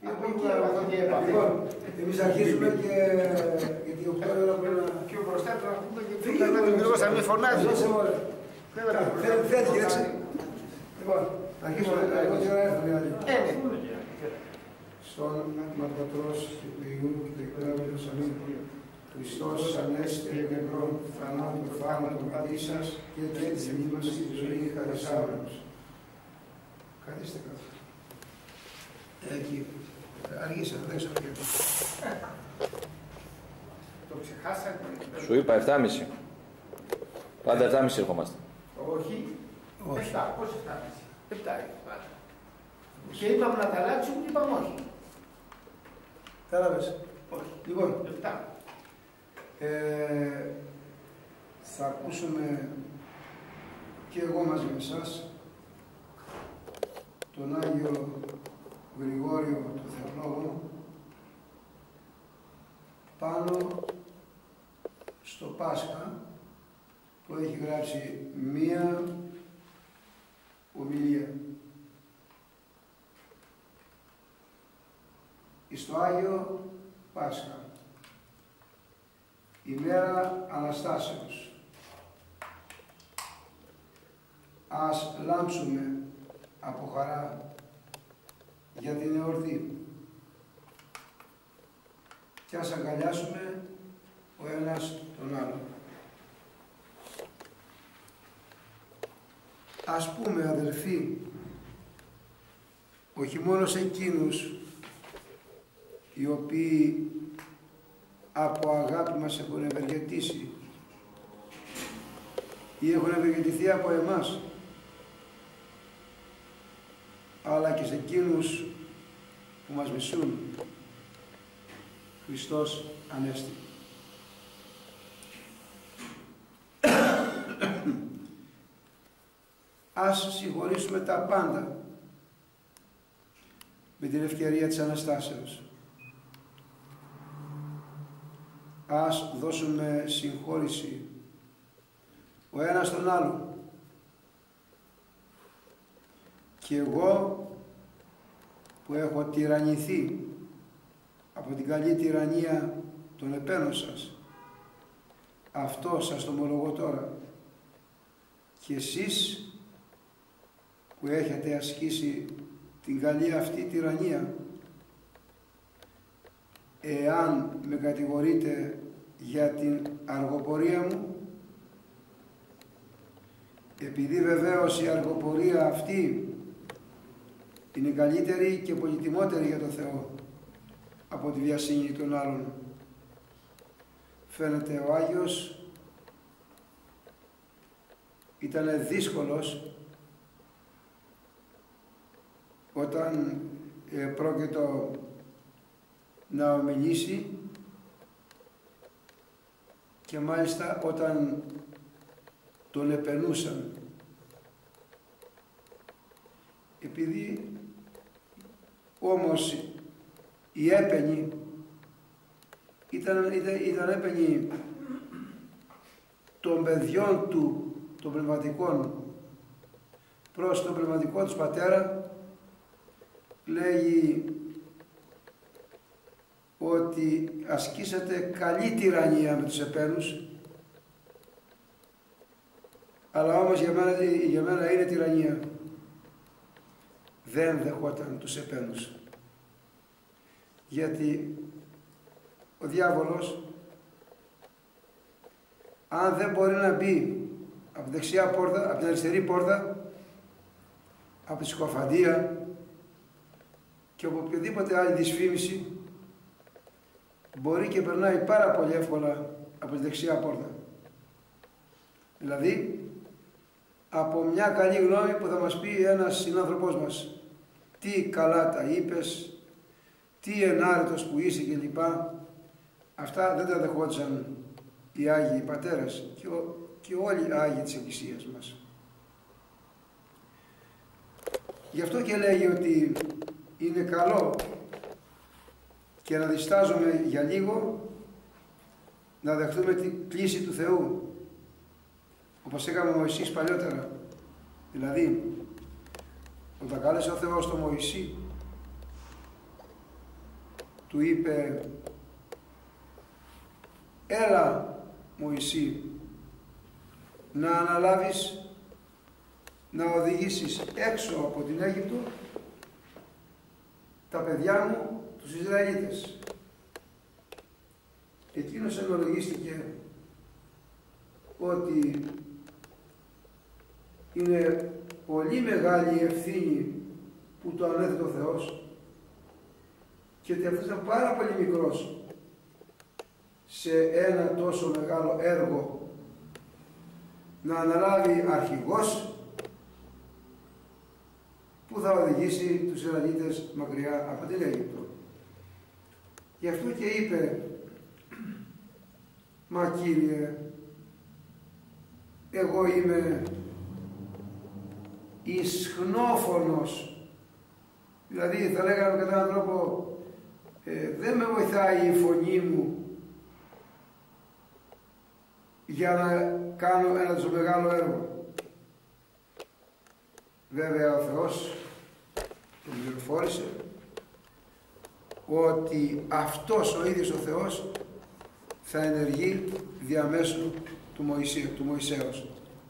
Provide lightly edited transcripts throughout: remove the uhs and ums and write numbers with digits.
Λοιπόν, εμείς αρχίζουμε και γιατί 8 ώρα πρέπει να... Πιο μπροστά το ακούμε και πιο θα μην φωνάζει. Φέτει, έτσι. Λοιπόν, αρχίζουμε, εγώ τι ώρα έρθω, δηλαδή. Στον Πατρός και του Υιού και του Εκπράβητος Αμήν. Χριστός Ανέστη νεκρών, θανάτου, θάνατο, πατήσας και της μνήμας και τη ζωή χαρισάμενος. Καθίστε κάτω. Εκεί. Αργήσατε, δεν ξέρω γιατί. Το ξεχάσατε. Σου είπα 7.30. Πάντα 7.30 ερχόμαστε. Όχι. 7, πώς 7.30. 7 πάντα. Και είπαμε να τα αλλάξουμε και είπαμε όχι. Κατάλαβες. Όχι. Λοιπόν, 7. θα ακούσουμε και εγώ μαζί με εσάς τον Άγιο Γρηγόριο του Θεολόγου πάνω στο Πάσχα που έχει γράψει μία ομιλία. Στο Άγιο Πάσχα, ημέρα Αναστάσεως. Ας λάμψουμε από χαρά για την εορτή και ας αγκαλιάσουμε ο ένας τον άλλον. Ας πούμε, αδελφοί, όχι μόνο σε εκείνους οι οποίοι από αγάπη μας έχουν ευεργετήσει ή έχουν ευεργετηθεί από εμάς, αλλά και σε εκείνους που μας μισούν. Χριστός Ανέστη. Ας συγχωρήσουμε τα πάντα με την ευκαιρία της Αναστάσεως. Ας δώσουμε συγχώρηση ο ένας τον άλλο. Και εγώ που έχω τυραννηθεί από την καλή τυραννία των επένων σας, αυτό σας το ομολογώ τώρα, και εσείς που έχετε ασκήσει την καλή αυτή τυραννία, εάν με κατηγορείτε για την αργοπορία μου, επειδή βεβαίως η αργοπορία αυτή είναι καλύτερη και πολυτιμότερη για τον Θεό από τη βιασύνη των άλλων. Φαίνεται ο Άγιος ήταν δύσκολος όταν πρόκειτο να ομιλήσει και μάλιστα όταν τον επενούσαν, επειδή όμως οι έπαινοι ήταν έπαινοι των παιδιών του, των πνευματικών, προς τον πνευματικό τους πατέρα, λέγει ότι ασκήσατε καλή τυραννία με τους επένους, αλλά όμως για μένα είναι τυραννία. Δεν δεχόταν τους επένους. Γιατί ο διάβολος, αν δεν μπορεί να μπει από τη δεξιά πόρτα, από την αριστερή πόρτα, από τη συκοφαντία και από οποιοδήποτε άλλη δυσφήμιση, μπορεί και περνάει πάρα πολύ εύκολα από τη δεξιά πόρτα. Δηλαδή, από μια καλή γνώμη που θα μας πει ένας συνάνθρωπός μας, τι καλά τα είπες, τι ενάρετος που είσαι κλπ. Αυτά δεν τα δεχόντουσαν οι Άγιοι Πατέρες και όλοι οι Άγιοι της Εκκλησίας μας. Γι' αυτό και λέγει ότι είναι καλό και να διστάζουμε για λίγο να δεχτούμε την κλήση του Θεού, όπως έκαμε ο Μωυσής παλιότερα. Δηλαδή, όταν κάλεσε ο Θεός τον Μωυσή του είπε, έλα Μωυσή, να αναλάβεις να οδηγήσεις έξω από την Αίγυπτο τα παιδιά μου, τους Ισραηλίτες. Εκείνος ενολογίστηκε ότι είναι πολύ μεγάλη η ευθύνη που το ανέθετε ο Θεός και ότι αυτός ήταν πάρα πολύ μικρός σε ένα τόσο μεγάλο έργο να αναλάβει αρχηγός που θα οδηγήσει τους Ισραηλίτες μακριά από την Αίγυπτο. Γι' αυτό και είπε, μα Κύριε, εγώ είμαι ισχνόφωνος, δηλαδή θα λέγαμε κατά έναν τρόπο, δεν με βοηθάει η φωνή μου για να κάνω ένα τόσο μεγάλο έργο. Βέβαια ο Θεός τον πληροφόρησε ότι αυτός ο ίδιος ο Θεός θα ενεργεί διαμέσου του Μωυσέως.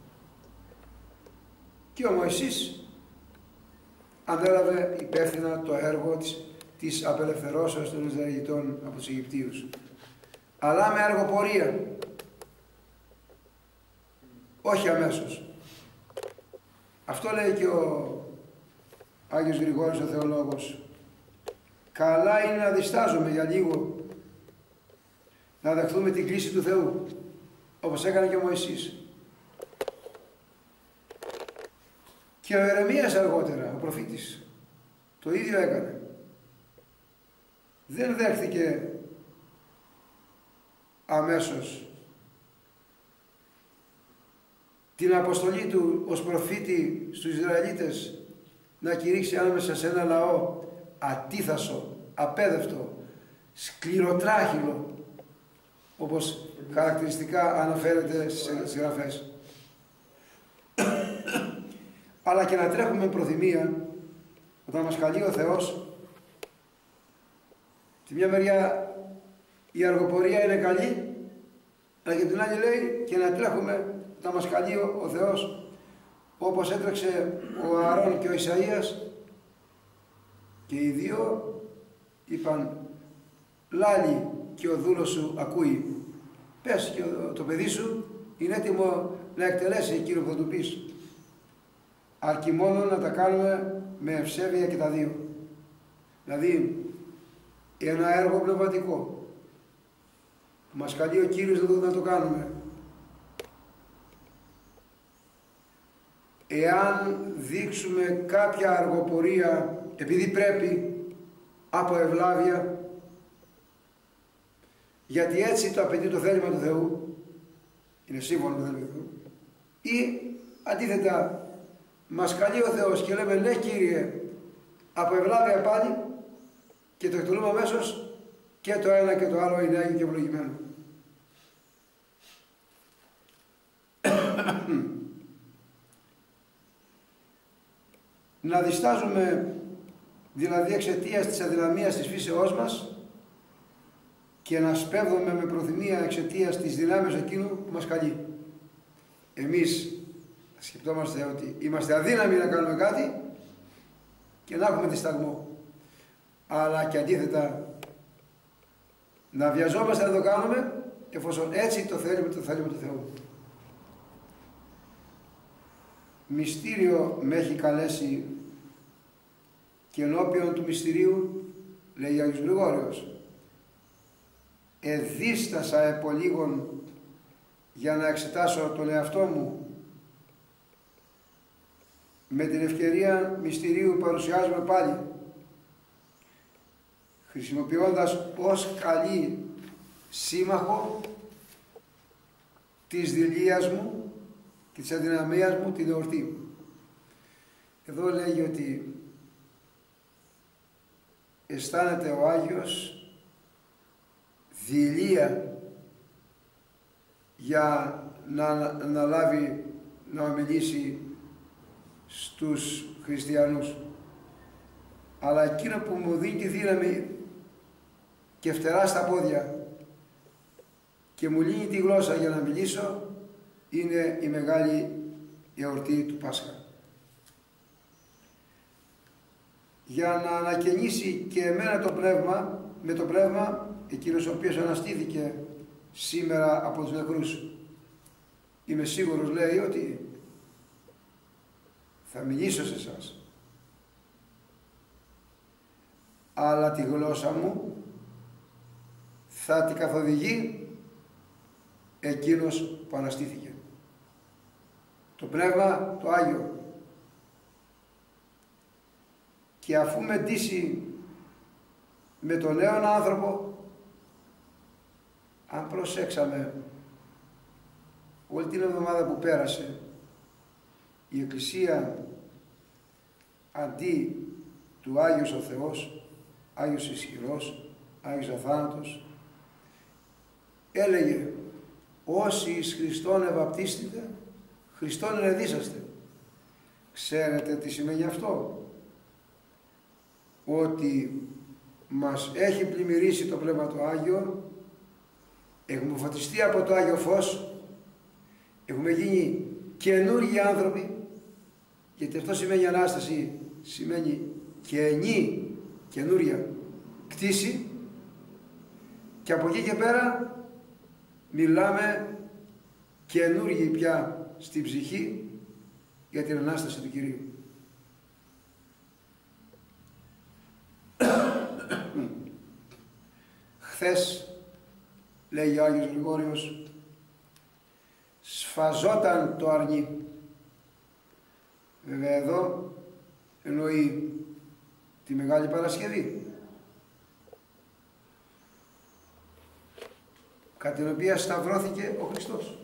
Και ο Μωυσής ανέλαβε υπεύθυνα το έργο της απελευθερώσεως των Ισραηλιτών από τους Αιγυπτίους. Αλλά με αργοπορία, όχι αμέσως. Αυτό λέει και ο Άγιος Γρηγόρης ο Θεολόγος. Καλά είναι να διστάζουμε για λίγο, να δεχθούμε την κλήση του Θεού, όπως έκανε και ο Μωυσής. Και ο Ιερεμίας αργότερα, ο προφήτης, το ίδιο έκανε. Δεν δέχθηκε αμέσως την αποστολή του ως προφήτη στους Ισραηλίτες να κηρύξει ανάμεσα σε ένα λαό ατίθασο, απέδευτο, σκληροτράχυλο, όπως χαρακτηριστικά αναφέρεται στις γραφές. Αλλά και να τρέχουμε με προθυμία όταν μας καλεί ο Θεός. Τη μια μεριά η αργοπορία είναι καλή, αλλά και την άλλη λέει και να τρέχουμε όταν μας καλεί ο Θεός, όπως έτρεξε ο Ααρών και ο Ισαΐας, και οι δύο είπαν, λάλη και ο δούλος σου ακούει. Πες και το παιδί σου είναι έτοιμο να εκτελέσει εκείνο που θα του πεις. Αρκεί μόνο να τα κάνουμε με ευσέβεια και τα δύο. Δηλαδή, ένα έργο πνευματικό που μας καλεί ο Κύριος να το κάνουμε. Εάν δείξουμε κάποια αργοπορία, επειδή πρέπει, από ευλάβεια, γιατί έτσι το απαιτεί το θέλημα του Θεού, είναι σύμφωνο με το θέλημα του Θεού, ή αντίθετα, μας καλεί ο Θεός και λέμε, ναι Κύριε, από ευλάβεια πάλι, και το εκτελούμε αμέσως, και το ένα και το άλλο είναι άγιο και ευλογημένο. Να διστάζουμε δηλαδή εξαιτίας της αδυναμίας της φύσεώς μας και να σπέβδουμε με προθυμία εξαιτίας της δυνάμεως εκείνου που μας καλεί. Εμείς σκεπτόμαστε ότι είμαστε αδύναμοι να κάνουμε κάτι και να έχουμε δισταγμό. Αλλά και αντίθετα να βιαζόμαστε να το κάνουμε εφόσον έτσι το θέλουμε του Θεού. Μυστήριο με έχει καλέσει και ενώπιον του μυστηρίου, λέει ο Άγιος Γρηγόριος, εδίστασα επολίγων για να εξετάσω τον εαυτό μου. Με την ευκαιρία μυστηρίου παρουσιάζουμε πάλι, χρησιμοποιώντας ως καλή σύμμαχο της δειλίας μου και της αδυναμίας μου την εορτή. Εδώ λέγει ότι αισθάνεται ο Άγιος δειλία για να αναλάβει να ομιλήσει στους χριστιανούς. Αλλά εκείνο που μου δίνει τη δύναμη και φτερά στα πόδια και μου λύνει τη γλώσσα για να μιλήσω, είναι η μεγάλη εορτή του Πάσχα. Για να ανακαινήσει και εμένα το πνεύμα, με το πνεύμα, εκείνος ο οποίος αναστήθηκε σήμερα από τους νεκρούς. Είμαι σίγουρος, λέει, ότι θα μιλήσω σε εσάς. Αλλά τη γλώσσα μου θα την καθοδηγεί εκείνος που αναστήθηκε. Το Πνεύμα το Άγιο. Και αφού με ντύσει με τον νέον άνθρωπο, αν προσέξαμε όλη την εβδομάδα που πέρασε, η Εκκλησία αντί του Άγιος ο Θεός, Άγιος ισχυρός, Άγιος αθάνατος, έλεγε όσοι εις Χριστόν ευαπτίστητε, Χριστόν ενεδίσαστε. Ξέρετε τι σημαίνει αυτό? Ότι μας έχει πλημμυρίσει το Πνεύμα το Άγιο, έχουμε φωτιστεί από το Άγιο Φως, έχουμε γίνει καινούργιοι άνθρωποι, γιατί αυτό σημαίνει Ανάσταση, σημαίνει καινούρια κτήση, και από εκεί και πέρα μιλάμε καινούργιοι πια στην ψυχή για την Ανάσταση του Κυρίου. Χθες, λέει ο Άγιος Γρηγόριος, σφαζόταν το αρνί. Βέβαια εδώ εννοεί τη Μεγάλη Παρασκευή, κατά την οποία σταυρώθηκε ο Χριστός.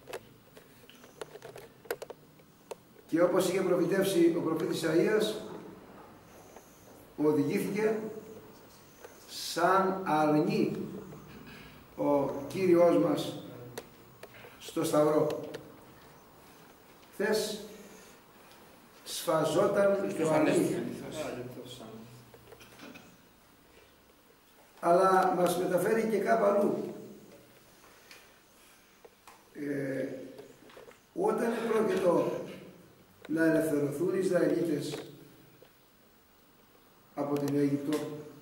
Και όπως είχε προφητεύσει ο προφήτης Ισαΐας, οδηγήθηκε σαν αρνί ο Κύριος μας στο Σταυρό. Χθες σφαζόταν το αρνί. Αλλά μας μεταφέρει και κάπου αλλού. Όταν πρόκειτο να ελευθερωθούν οι Ισραηλίτες από την Αίγυπτο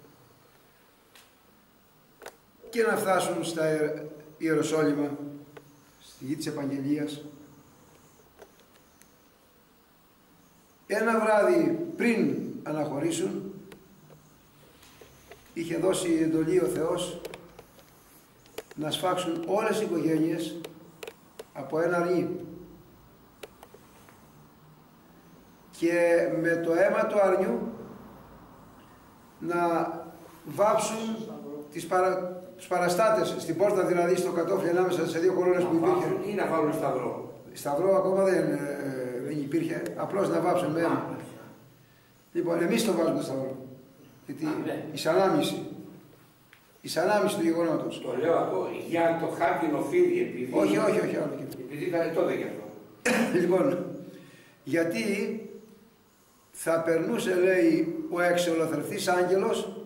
και να φτάσουν στα Ιεροσόλυμα, στη γη της Επαγγελίας, ένα βράδυ πριν αναχωρήσουν, είχε δώσει εντολή ο Θεός να σφάξουν όλες οι οικογένειες από ένα αρνί, και με το αίμα του αρνιού να βάψουν τους παραστάτες στην πόρτα, δηλαδή στο κατόφλι ανάμεσα σε δύο κολόνες που υπήρχε. Ή να βάλουν σταυρό. Σταυρό ακόμα δεν υπήρχε, απλώς να βάψουν με αίμα. Λοιπόν, εμείς το βάζουμε σταυρό, γιατί η σαλάμιση του γεγονότος. Το λέω αυτό για το χάρτινο φίδι, επειδή... Όχι, άλλο. Επειδή ήταν τότε γι' αυτό. Λοιπόν, γιατί θα περνούσε, λέει, ο εξολοθρευτής άγγελος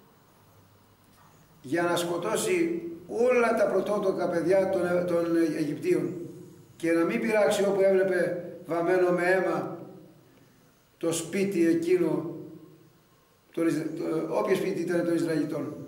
για να σκοτώσει όλα τα πρωτότοκα παιδιά των Αιγυπτίων και να μην πειράξει όπου έβλεπε βαμμένο με αίμα το σπίτι εκείνο, όποιο σπίτι ήταν των Ισραηλιτών.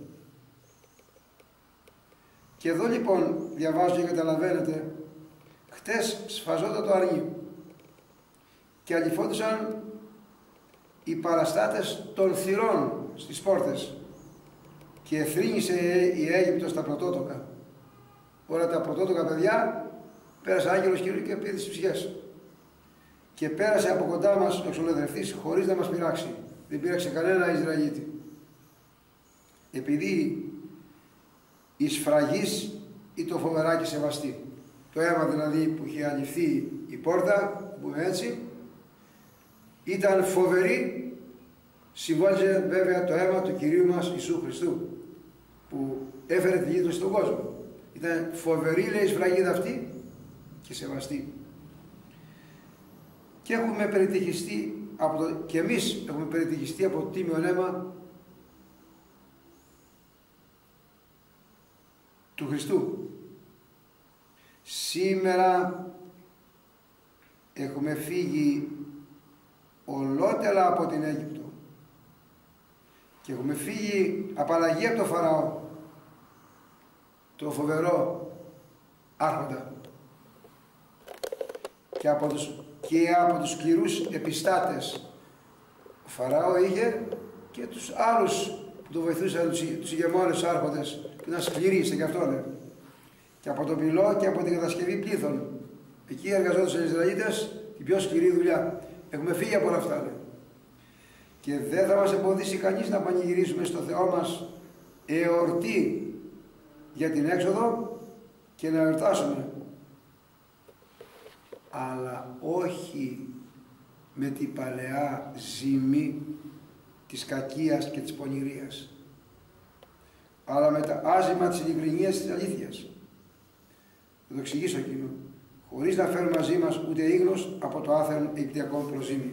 Και εδώ λοιπόν διαβάζω και καταλαβαίνετε, χτες σφαζόταν το αρνί και αλυφόντουσαν οι παραστάτες των θυρών στις πόρτες και εθρύνησε η Αίγυπτος τα πρωτότοκα. Όλα τα πρωτότοκα παιδιά πέρασε άγγελος Κυρίου και πήρε τις ψυχές. Και πέρασε από κοντά μας ο εξολοθρευτής χωρίς να μας πειράξει. Δεν πήραξε κανένα Ισραηλίτη. Επειδή η σφραγής ή το φοβεράκι σεβαστή. Το αίμα δηλαδή που είχε αληφθεί η πόρτα, που πούμε έτσι, ήταν φοβερή, συμβόλιζε βέβαια το αίμα του Κυρίου μας Ιησού Χριστού, που έφερε τη λύτρωση στον κόσμο. Ήταν φοβερή, λέει, η σφραγίδα αυτή και σεβαστή. Και έχουμε περιτυχιστεί, και εμείς έχουμε περιτυχιστεί από το τίμιο αίμα του Χριστού. Σήμερα έχουμε φύγει ολότελα από την Αίγυπτο και έχουμε φύγει απαλλαγή από το Φαραώ, το φοβερό άρχοντα, και από τους σκληρούς επιστάτες. Ο Φαραώ είχε και τους άλλους που το βοηθούσαν, τους ηγεμόνες άρχοντες, που ήταν σκληροί, είστε και αυτό, ναι. Και από τον πυλό και από την κατασκευή πλήθων. Εκεί εργαζόντουσαν οι Ισραηλίτες την πιο σκληρή δουλειά. Έχουμε φύγει από όλα αυτά, ναι. Και δεν θα μας εμποδίσει κανείς να πανηγυρίσουμε στο Θεό μας εορτή για την έξοδο και να εορτάσουμε. Αλλά όχι με την παλαιά ζήμη της κακίας και της πονηρίας, αλλά με τα άζημα της ειλικρινίας της αλήθειας. Θα το εξηγήσω εκείνο. Χωρίς να φέρουμε μαζί μας ούτε ίγνος από το άθερο Αιγυπτιακό προζήμι.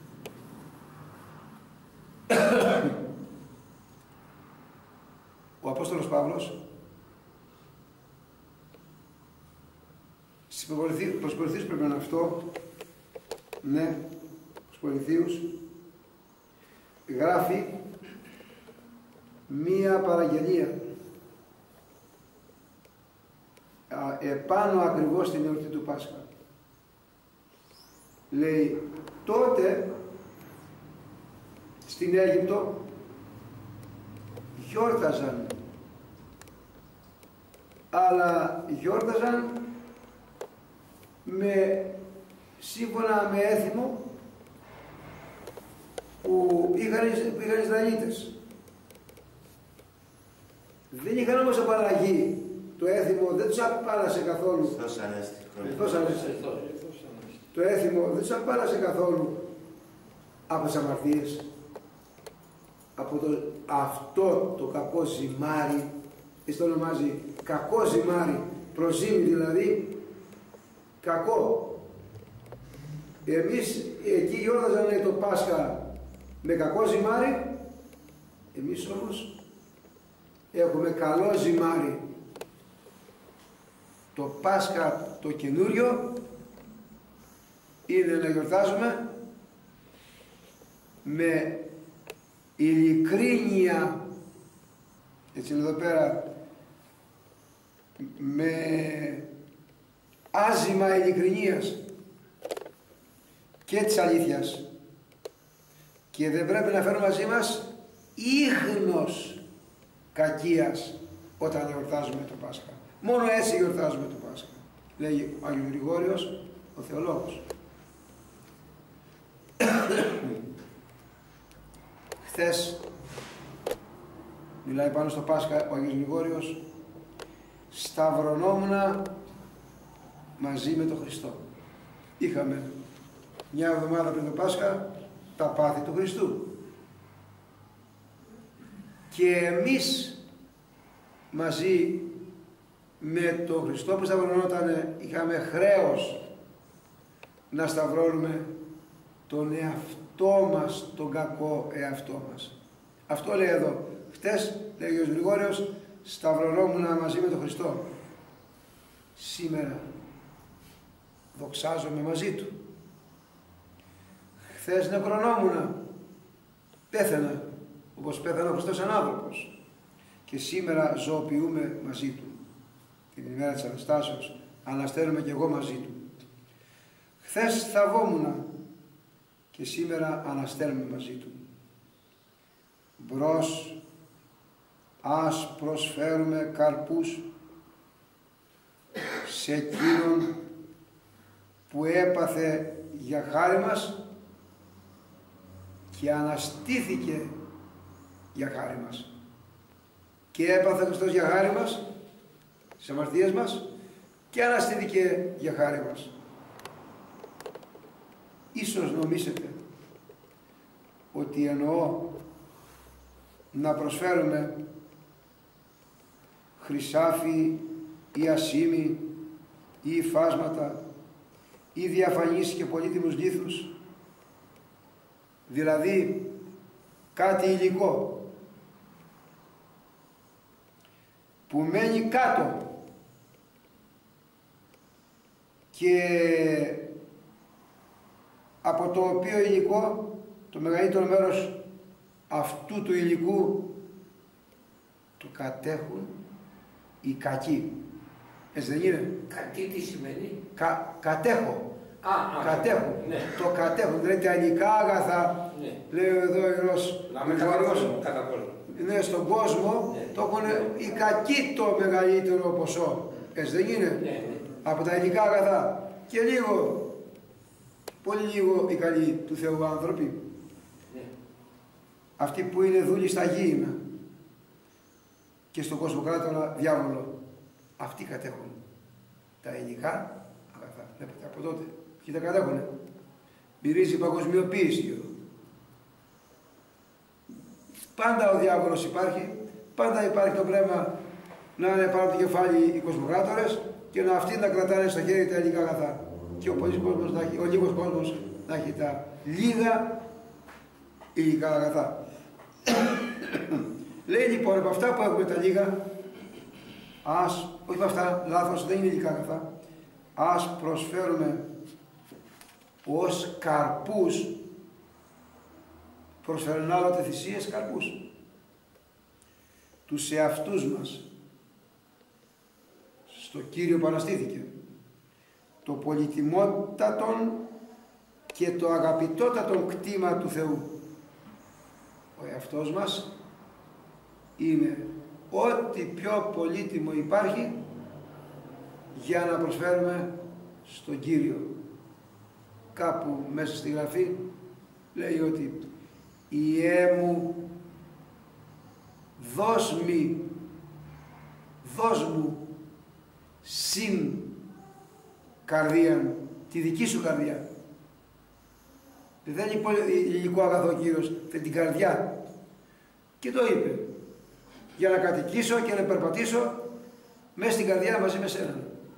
Ο Απόστολος Παύλος στους Κορινθίους πρέπει να είναι αυτό, ναι, στους Κορινθίους γράφει μία παραγγελία επάνω ακριβώς στην εορτή του Πάσχα. Λέει, τότε στην Αίγυπτο γιόρταζαν, αλλά γιόρταζαν σύμφωνα με έθιμο που είχαν οι Ισραηλίτες. Δεν είχαν όμως απαλλαγή. Το έθιμο δεν τους απάλλασε καθόλου. Το έθιμο δεν τους απάλλασε καθόλου από τις αμαρτίες. Από αυτό το κακό ζυμάρι, το ονομάζει κακό ζυμάρι, προζύμι δηλαδή, κακό. Εμείς εκεί γιόρταζαν το Πάσχα με κακό ζυμάρι, εμείς όμως έχουμε καλό ζυμάρι. Το Πάσχα το καινούριο είναι να γιορτάζουμε με ειλικρίνεια, έτσι είναι εδώ πέρα, με άζημα ειλικρινίας και της αλήθειας, και δεν πρέπει να φέρουμε μαζί μας ίχνος κακίας όταν γιορτάζουμε το Πάσχα. Μόνο έτσι γιορτάζουμε το Πάσχα, λέει ο Άγιος Γρηγόριος, ο θεολόγος. Χθες μιλάει πάνω στο Πάσχα ο Άγιος Γρηγόριος, σταυρωνόμουνα μαζί με τον Χριστό. Είχαμε μια εβδομάδα πριν το Πάσχα τα πάθη του Χριστού και εμείς μαζί με τον Χριστό που σταυρωνόταν είχαμε χρέος να σταυρώνουμε τον εαυτό μας, τον κακό εαυτό μας. Αυτό λέει εδώ. Χτες, λέει ο Άγιος Γρηγόριος, σταυρωνόμουν μαζί με τον Χριστό. Σήμερα δοξάζομαι μαζί Του. Χθες νεκρονόμουν, πέθανα, όπως πέθανε ο Χριστός σαν άνθρωπος. Και σήμερα ζωοποιούμε μαζί Του. Την ημέρα της Αναστάσεως ανασταίνουμε και εγώ μαζί Του. Χθες θαβόμουν και σήμερα ανασταίνουμε μαζί Του. Μπρος, ας προσφέρουμε καρπούς σε εκείνον που έπαθε για χάρη μας και αναστήθηκε για χάρη μας. Και έπαθε ο Χριστός για χάρη μας, στις αμαρτίες μας, και αναστήθηκε για χάρη μας. Ίσως νομίσετε ότι εννοώ να προσφέρουμε χρυσάφι ή ασήμι ή υφάσματα ή διαφανείς και πολύτιμους λίθους, δηλαδή κάτι υλικό. που μένει κάτω και από το οποίο υλικό, το μεγαλύτερο μέρος αυτού του υλικού το κατέχουν οι κακοί. Έτσι δεν είναι? Κακοί τι σημαίνει? Κατέχω. Κατέχουν. Ναι. Το κατέχουν. Δηλαδή τα υλικά άγαθα, ναι. Λέει εδώ ο Ιερός ναι, στον κόσμο, ναι. Το έχουν οι κακοί το μεγαλύτερο ποσό. Έτσι δεν είναι? Ναι. Από τα υλικά αγαθά. Και λίγο, πολύ λίγο οι καλοί του Θεού άνθρωποι. Ναι. Αυτοί που είναι δούλοι στα γήινα και στον κοσμοκράτορα διάβολο. Αυτοί κατέχουν τα υλικά αγαθά. Βλέπετε από τότε. Και τα κατέχουνε. Μυρίζει η παγκοσμιοποίηση. Πάντα ο διάβολος υπάρχει, πάντα υπάρχει το πνεύμα να είναι πάνω από το κεφάλι οι κοσμοκράτορες και να αυτοί να κρατάνε στα χέρια τα υλικά αγαθά. Και ο λίγος κόσμος να έχει τα λίγα υλικά αγαθά. Λέει λοιπόν από αυτά που έχουμε τα λίγα, όχι από αυτά, λάθος, δεν είναι υλικά αγαθά, ας προσφέρουμε ως καρπούς, προσφέρουν άλλοτε θυσίες καρπούς, τους εαυτούς μας. Στο Κύριο παραστήθηκε το πολυτιμότατον και το αγαπητότατον κτήμα του Θεού. Ο εαυτός μας είναι ό,τι πιο πολύτιμο υπάρχει για να προσφέρουμε στον Κύριο. Κάπου μέσα στη Γραφή λέει ότι «Ιε μου, δώσ' μου συν καρδία, τη δική σου καρδιά». Δεν είναι υλικό αγαθό ο Κύριος, την καρδιά. Και το είπε, για να κατοικήσω και να περπατήσω μέσα στην καρδιά μαζί με σένα.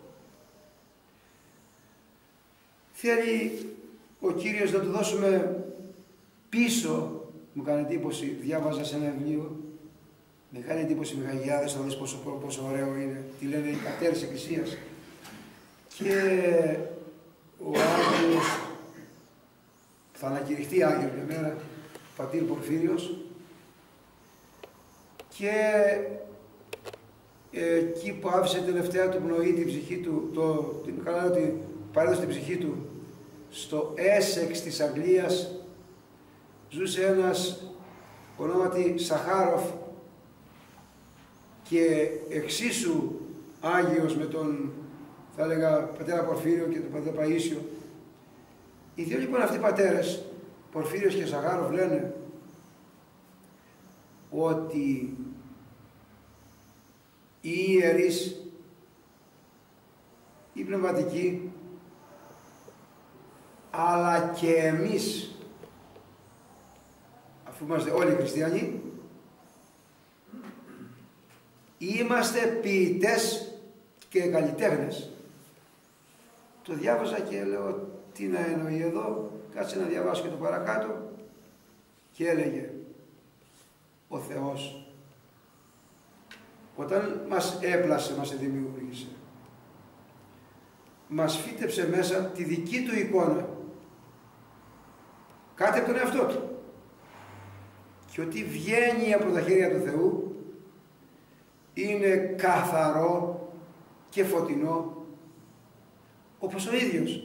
Θέλει ο Κύριος να του δώσουμε πίσω. Μου κάνει εντύπωση, διάβαζα σε ένα βιβλίο, μεγάλη εντύπωση με Γαγιάδες, να δεις πόσο ωραίο είναι, τι λένε οι πατέρες της Εκκλησίας. Και ο Άγιος, θα ανακηρυχτεί Άγιο μια μέρα, πατήρ Πορφύριος, και εκεί που άφησε τελευταία του πνοή την ψυχή του, ότι παρέδωσε την ψυχή του στο Έσεξ της Αγγλίας, ζούσε ένας ονόματι Σαχάροφ και εξίσου Άγιος με τον, θα έλεγα, πατέρα Πορφύριο και τον πατέρα Παΐσιο. Οι δύο λοιπόν αυτοί πατέρες, Πορφύριος και Σαχάροφ, λένε ότι οι ιερείς, οι πνευματικοί, αλλά και εμείς, αφού είμαστε όλοι χριστιανοί, είμαστε ποιητές και καλλιτέχνες. Το διάβαζα και λέω τι να εννοεί εδώ, κάτσε να διαβάσω και το παρακάτω, και έλεγε ο Θεός όταν μας έπλασε, μας δημιούργησε, μας φύτεψε μέσα τη δική του εικόνα, κάτι από τον εαυτό του, και ότι βγαίνει από τα χέρια του Θεού είναι καθαρό και φωτεινό όπως ο ίδιος.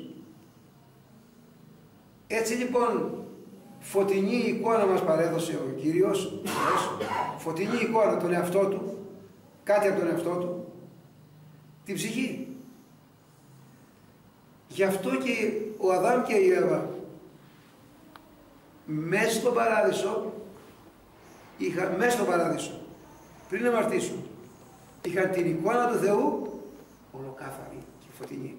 Έτσι λοιπόν φωτεινή εικόνα μας παρέδωσε ο Κύριος, φωτεινή εικόνα τον εαυτό του, κάτι από τον εαυτό του, την ψυχή. Γι' αυτό και ο Αδάμ και η Εύα μέσα στον παράδεισο, πριν αμαρτήσουν, είχαν την εικόνα του Θεού ολοκάθαρη και φωτεινή.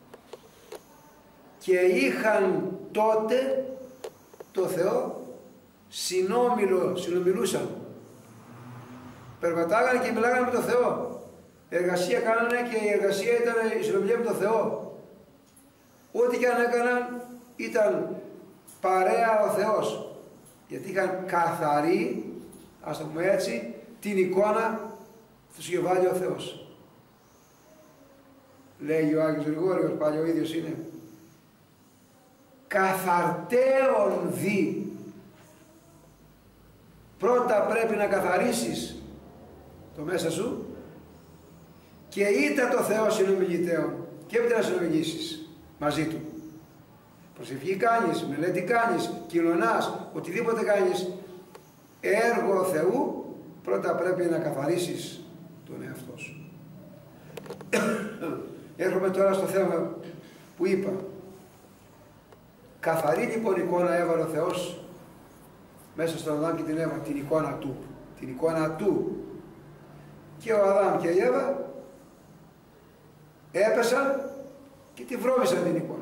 Και είχαν τότε το Θεό συνομιλούσαν. Περπατάγανε και μιλάγανε με το Θεό. Εργασία κάνανε και η εργασία ήταν η συνομιλία με το Θεό. Ό,τι και αν έκαναν ήταν παρέα ο Θεός. Γιατί είχαν καθαρή, ας το πούμε έτσι, την εικόνα θα σου βάλει ο Θεός. Λέγει ο Άγιος Γρηγόριος, πάλι ο ίδιος είναι. Καθαρτέων δι. Πρώτα πρέπει να καθαρίσεις το μέσα σου και είτε το Θεό συνομιλητέων και έπειτα να συνομιλήσεις μαζί Του. Προσευχή κάνεις, μελέτη κάνεις, κοινωνάς, οτιδήποτε κάνεις, έργο Θεού, πρώτα πρέπει να καθαρίσεις τον εαυτό σου. Έρχομαι τώρα στο θέμα που είπα. Καθαρή λοιπόν εικόνα έβαλε ο Θεός μέσα στον Αδάμ και την Εύα, την εικόνα Του. Την εικόνα Του. Και ο Αδάμ και η Εύα έπεσαν και τη βρώμησαν την εικόνα.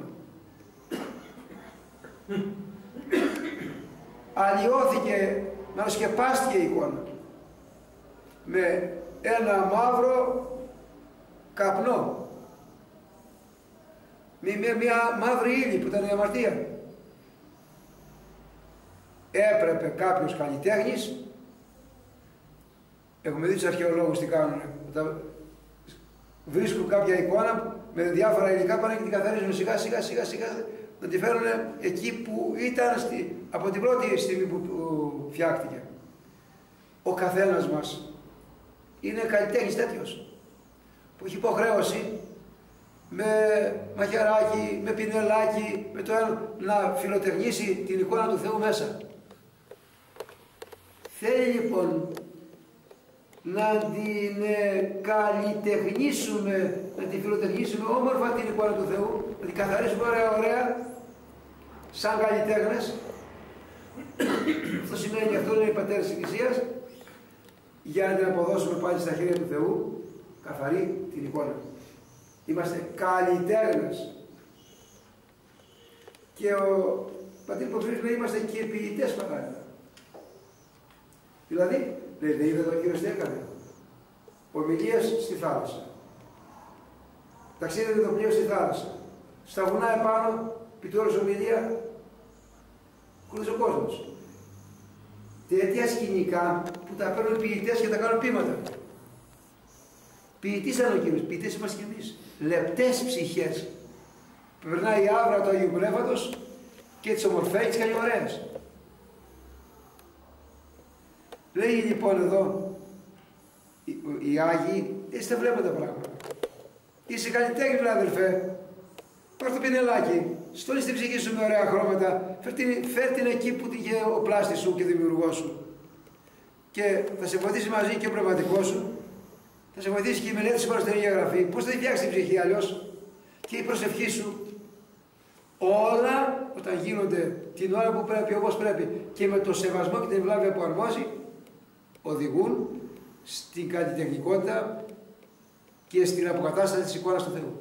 Αλλοιώθηκε, να σκεπάστηκε η εικόνα με ένα μαύρο καπνό, με μια μαύρη ύλη που ήταν η αμαρτία. Έπρεπε κάποιος καλλιτέχνης, έχουμε δει τους αρχαιολόγους τι κάνουν, βρίσκουν κάποια εικόνα με διάφορα υλικά, πάνε και την καθαρίζουν σιγά σιγά να τη φέρουν εκεί που ήταν από την πρώτη στιγμή που φτιάχτηκε. Ο καθένας μας είναι καλλιτέχνης τέτοιος που έχει υποχρέωση με μαχαιράκι, με πινελάκι, με το ένα να φιλοτεχνήσει την εικόνα του Θεού μέσα. Θέλει λοιπόν να την καλλιτεχνήσουμε, να την φιλοτεχνήσουμε όμορφα την εικόνα του Θεού, να την καθαρίσουμε ωραία, σαν καλλιτέχνες. Αυτό σημαίνει, αυτό είναι οι πατέρες της Εκκλησίας, για να την αποδώσουμε πάλι στα χέρια του Θεού, καθαρή την εικόνα. Είμαστε καλλιτέχνες. Και ο πατήρ Πορφύριος λέει, είμαστε και ποιητές παράλληλα. Δηλαδή, λέει, δεν είδατε ο Κύριος τι έκανε. Ομιλίες στη θάλασσα. Ταξίδευε το πλοίο στη θάλασσα. Στα βουνά επάνω, πιτώρος ομιλία, κουρδίζει ο κόσμος. Τέτοια σκηνικά που τα παίρνουν ποιητές και τα κάνουν ποίηματα. Ποιητής ήταν ο Κύριος, ποιητές είμαστε κι εμείς. Λεπτές ψυχές. Περνάει η άβρα του Αγίου Πνεύματος και τις ομορφαίνει, τις κάνει ωραίες. Λέει λοιπόν εδώ οι Άγιοι, εσείς τα βλέπετε τα πράγματα. Είσαι καλλιτέχνη, αδελφέ. Πάρ' το πινελάκι, στόλεις την ψυχή σου με ωραία χρώματα, φέρ' την εκεί που την είχε ο πλάστης σου και ο δημιουργός σου. Και θα σε βοηθήσει μαζί και ο πνευματικός σου, θα σε βοηθήσει και η μελέτη σου στην Αγία Γραφή. Πώς θα τη φτιάξει την ψυχή αλλιώς, και η προσευχή σου. Όλα όταν γίνονται την ώρα που πρέπει, όπως πρέπει και με το σεβασμό και την ευλάβεια που αρμόζει, οδηγούν στην καλλιτεχνικότητα και στην αποκατάσταση της εικόνας του Θεού.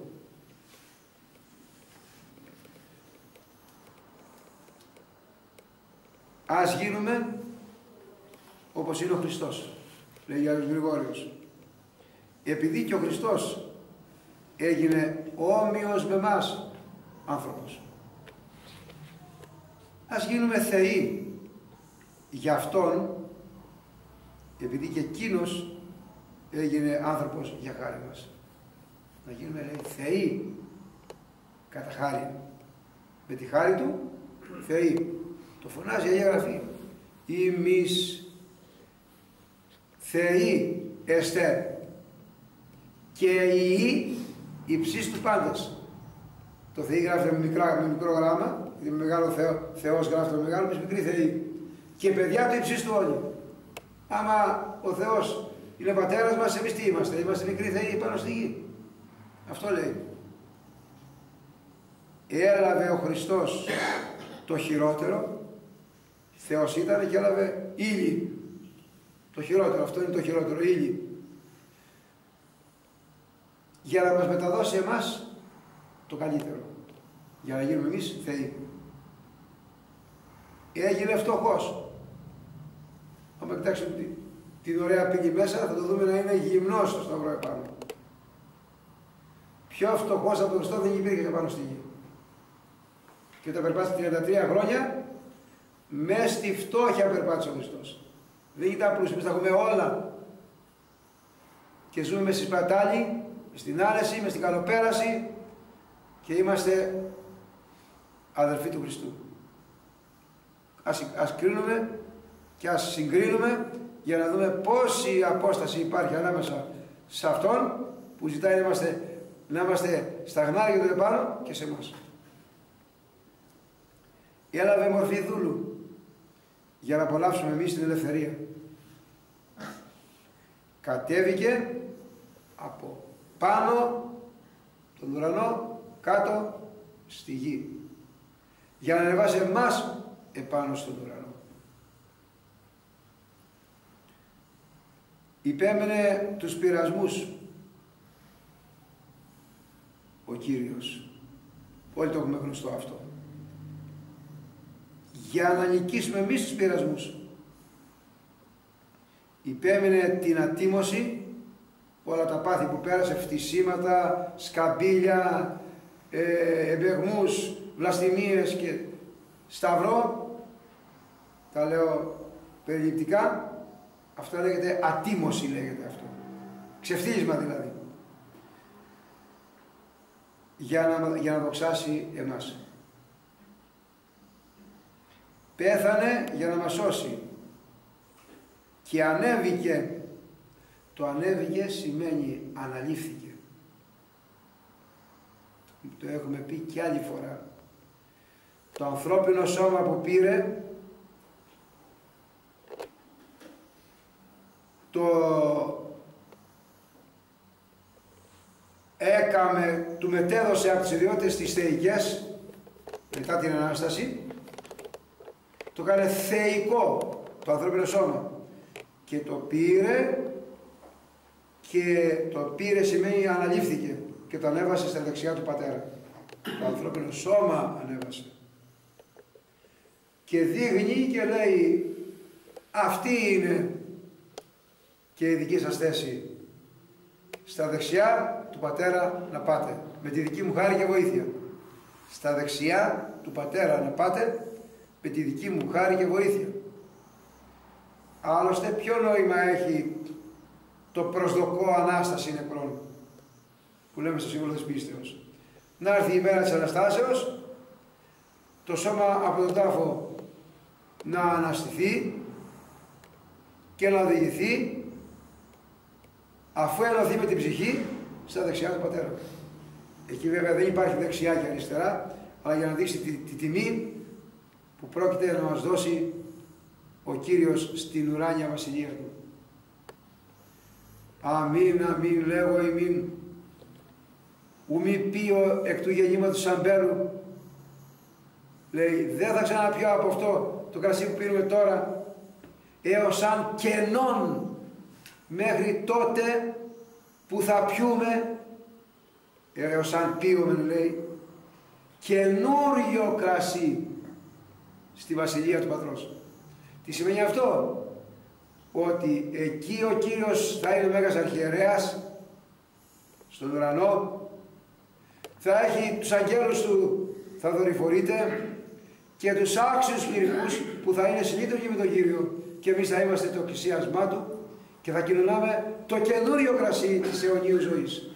Ας γίνουμε όπως είναι ο Χριστός, λέει ο Άγιος Γρηγόριος. Επειδή και ο Χριστός έγινε όμοιος με εμάς άνθρωπος. Ας γίνουμε θεοί για Αυτόν, επειδή και Εκείνος έγινε άνθρωπος για χάρη μας. Να γίνουμε, λέει, θεοί κατά χάρη. Με τη χάρη Του, θεοί. Το φωνάζει η Αγία Γραφή. Ημείς θεοί εστέ και οι υψής του πάντας. Το θεοί γράφεται με μικρό γράμμα, με μεγάλο Θεός γράφεται με μεγάλο, με μικρή θεοί. Και παιδιά του υψής του όλοι. Άμα ο Θεός είναι πατέρας μας, εμείς τι είμαστε? Είμαστε μικροί θεοί πάνω στη γη. Αυτό λέει. Έλαβε ο Χριστός το χειρότερο, Θεός ήταν και έλαβε ύλη. Το χειρότερο, αυτό είναι το χειρότερο, ύλη. Για να μας μεταδώσει εμάς το καλύτερο. Για να γίνουμε εμείς θεοί. Έγινε φτωχός. Αν κοιτάξουμε την ωραία πύλη μέσα, θα το δούμε να είναι γυμνός στο σταυρό επάνω. Πιο φτωχός από τον Χριστό δεν υπήρχε πάνω στη γη. Και όταν περπάτησε 33 χρόνια, μες στη φτώχεια περπάτησε ο Χριστός. Δεν ήταν πλούσιος, εμείς τα έχουμε όλα. και ζούμε μες στη σπατάλη, στην άνεση, μες στην καλοπέραση και είμαστε αδελφοί του Χριστού. Ας κρίνουμε και ας συγκρίνουμε για να δούμε πόση απόσταση υπάρχει ανάμεσα σε αυτόν που ζητάει να είμαστε στα χνάρια του επάνω και σε εμάς. Έλαβε μορφή δούλου για να απολαύσουμε εμείς την ελευθερία. Κατέβηκε από πάνω τον ουρανό κάτω στη γη για να ανεβάσει εμάς επάνω στον ουρανό. Υπέμενε τους πειρασμούς ο Κύριος. Όλοι το έχουμε γνωστό αυτό. Για να νικήσουμε εμείς τους πειρασμούς. Υπέμενε την ατίμωση, όλα τα πάθη που πέρασε, φτισήματα, σκαμπίλια, εμπεγμούς, βλαστημίες και σταυρό, τα λέω περιληπτικά, αυτό λέγεται ατίμωση, λέγεται αυτό. Ξεφτύλισμα δηλαδή. Για να δοξάσει εμάς. Πέθανε για να μας σώσει. Και ανέβηκε. Το ανέβηκε σημαίνει αναλήφθηκε. Το έχουμε πει και άλλη φορά. Το ανθρώπινο σώμα που πήρε, το έκαμε, του μετέδωσε από τις ιδιότητες τις θεϊκές μετά την Ανάσταση, το έκανε θεϊκό το ανθρώπινο σώμα και το πήρε, και το πήρε σημαίνει αναλήφθηκε και το ανέβασε στα δεξιά του Πατέρα. Το ανθρώπινο σώμα ανέβασε και δείχνει και λέει αυτή είναι και η δική σας θέση, στα δεξιά του Πατέρα να πάτε, με τη δική μου χάρη και βοήθεια. Στα δεξιά του Πατέρα να πάτε, με τη δική μου χάρη και βοήθεια. Άλλωστε ποιο νόημα έχει το προσδοκώ Ανάσταση νεκρών που λέμε στο Σύμβολο της Πίστεως? Να έρθει η μέρα της Αναστάσεως, το σώμα από τον τάφο να αναστηθεί και να οδηγηθεί, αφού ενωθεί με την ψυχή, στα δεξιά του Πατέρα. Εκεί βέβαια δεν υπάρχει δεξιά και αριστερά, αλλά για να δείξει τη τιμή που πρόκειται να μας δώσει ο Κύριος στην ουράνια βασιλεία του. Αμήν, αμήν, λέγω ημίν, ου μη πίω εκ του γεννήματος αμπέλου. Λέει, δεν θα ξαναπιώ από αυτό το κρασί που πίνουμε τώρα, έως αν κενών μέχρι τότε που θα πιούμε, έως αν πίουμε, λέει, καινούριο κρασί στη βασιλεία του Πατρός. Τι σημαίνει αυτό? Ότι εκεί ο Κύριος θα είναι ο Μέγας Αρχιερέας στον ουρανό, θα έχει τους αγγέλους του, θα δορυφορείται, και τους άξιους χειρικούς που θα είναι συλλήτωγοι με τον Κύριο, και εμείς θα είμαστε το πλησίασμά του και θα κοινωνάμε το καινούριο κρασί της αιωνίου ζωής.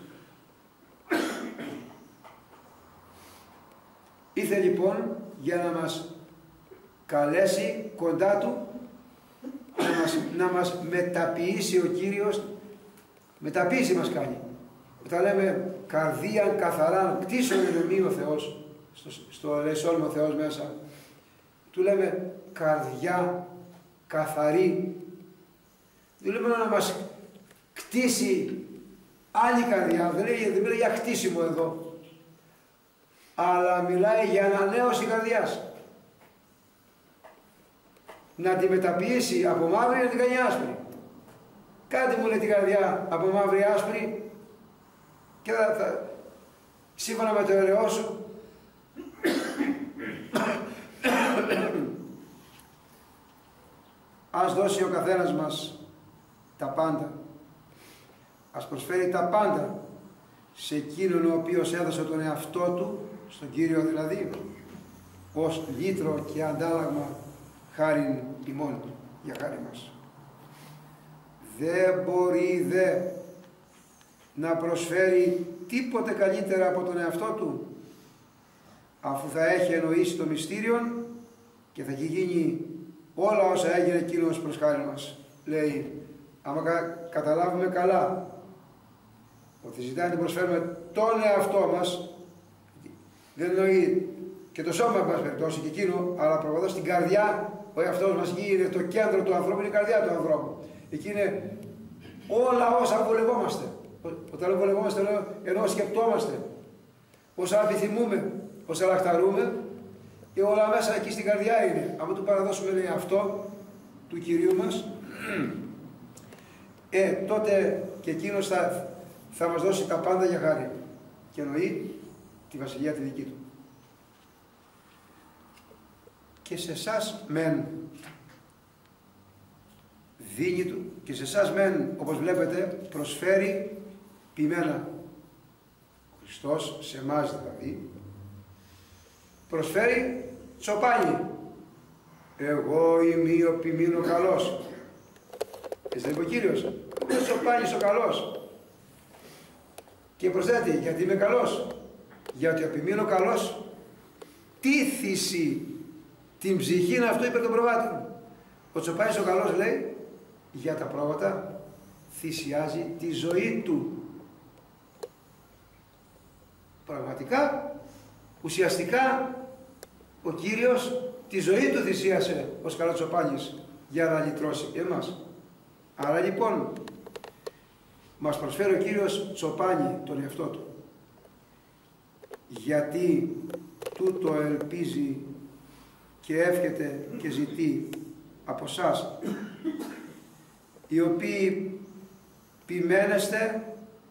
Ήρθε λοιπόν για να μας καλέσει κοντά του, να μας μεταποιήσει ο Κύριος. Μεταποίηση μας κάνει. Όταν λέμε καρδίαν καθαράν κτίσον ενωμή ο Θεός, στο λεσόλμο ο Θεός μέσα, του λέμε καρδιά καθαρή. Δεν λέμε να μας κτίσει άλλη καρδιά, δεν μιλάει για χτίσιμο εδώ, αλλά μιλάει για ανανέωση καρδιάς. Να τη μεταποιήσει από μαύρη να την κάνει άσπρη. Κάτι μου λέει την καρδιά από μαύρη άσπρη και σύμφωνα με το ελαιό σου ας δώσει ο καθένας μας τα πάντα. Ας προσφέρει τα πάντα σε εκείνον ο οποίος έδωσε τον εαυτό του, στον Κύριο δηλαδή, ως λύτρο και αντάλλαγμα χάριν ημών, για χάρη μας. Δεν μπορεί δε να προσφέρει τίποτε καλύτερα από τον εαυτό του, αφού θα έχει εννοήσει το μυστήριο και θα έχει γίνει όλα όσα έγινε εκείνος προς χάρη μας. Λέει, άμα καταλάβουμε καλά ότι ζητάει να προσφέρουμε τον εαυτό μας, δεν εννοεί και το σώμα μας περιπτώσει και εκείνο, αλλά προπαντός στην καρδιά. Ο εαυτός μας εκεί είναι το κέντρο του ανθρώπου, είναι η καρδιά του ανθρώπου. Εκεί είναι όλα όσα βολευόμαστε. Όταν βολευόμαστε, ενώ σκεπτόμαστε, όσα επιθυμούμε, όσα λαχταρούμε, και όλα μέσα εκεί στην καρδιά είναι. Αν του παραδώσουμε, λέει, αυτό του Κυρίου μας, τότε και εκείνος θα μας δώσει τα πάντα για χάρη. Και εννοεί τη βασιλεία τη δική του. Και σε εσάς μεν δίνει του, και σε εσάς μεν, όπως βλέπετε, προσφέρει ποιμένα. Ο Χριστός, σε εμάς δηλαδή, προσφέρει τσοπάνι. Εγώ είμαι ο ποιμήνο καλός. Έτσι δεν είπε ο Κύριος. Ο τσοπάνις ο καλός. Και προσθέτει, γιατί είμαι καλός. Γιατί ο ποιμήνο καλός τήθηση την ψυχή αυτού υπέρ των προβάτων. Ο τσοπάνις ο καλός, λέει, για τα πρόβατα θυσιάζει τη ζωή του. Πραγματικά, ουσιαστικά, ο Κύριος τη ζωή του θυσίασε ως καλός τσοπάνης για να λυτρώσει εμάς. Άρα λοιπόν, μας προσφέρει ο Κύριος τσοπάνι τον εαυτό του. Γιατί τούτο ελπίζει και εύχεται και ζητεί από εσάς, οι οποίοι ποιμένεστε,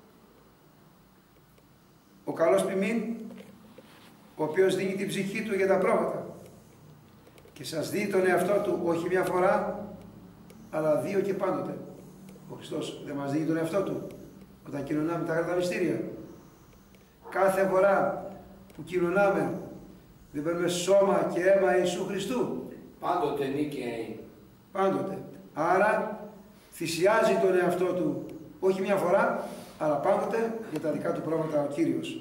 ο καλός ποιμήν, ο οποίος δίνει την ψυχή του για τα πρόβατα και σας δίνει τον εαυτό του όχι μια φορά, αλλά δύο και πάντοτε. Ο Χριστός δεν μας δίνει τον εαυτό του όταν κοινωνάμε τα αγαθά μυστήρια. Κάθε φορά που κοινωνάμε δεν παίρνουμε σώμα και αίμα Ιησού Χριστού. Πάντοτε νίκη. Πάντοτε. Άρα θυσιάζει τον εαυτό του όχι μια φορά, αλλά πάντοτε για τα δικά του πρόβατα ο Κύριος.